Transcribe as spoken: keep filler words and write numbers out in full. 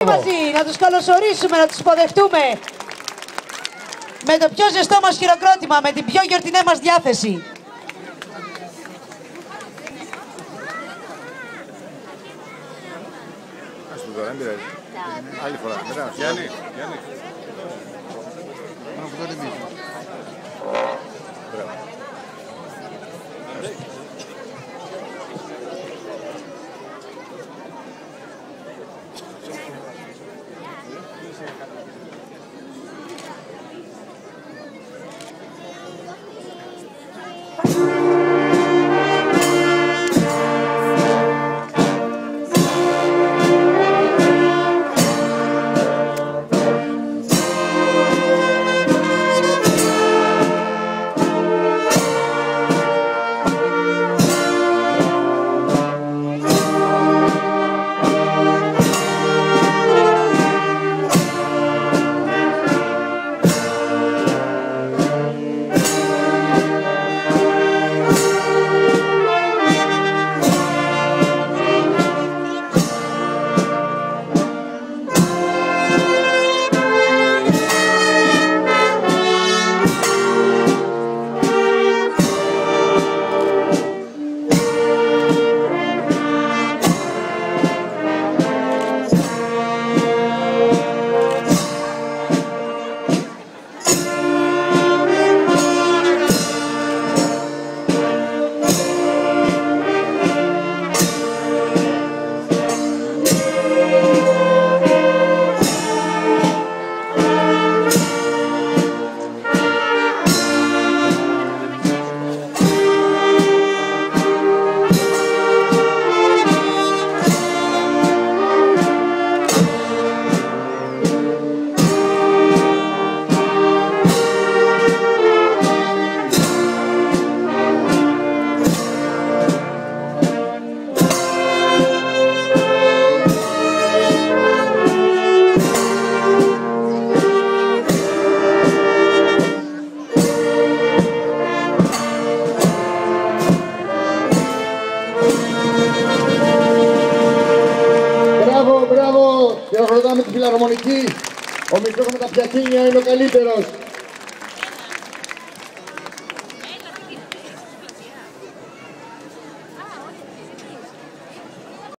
μαζί, να τους καλωσορίσουμε, να τους υποδεχτούμε με το πιο ζεστό μας χειροκρότημα, με την πιο γιορτινή μας διάθεση. Ας του τώρα, δεν πειράζει. Άλλη φορά, μετά. Γιάννη, Γιάννη. Μπράβο, μπράβο! Χειροκροτάμε τη Φιλαρμονική. Ο μικρός με τα πιατίνια είναι ο καλύτερος.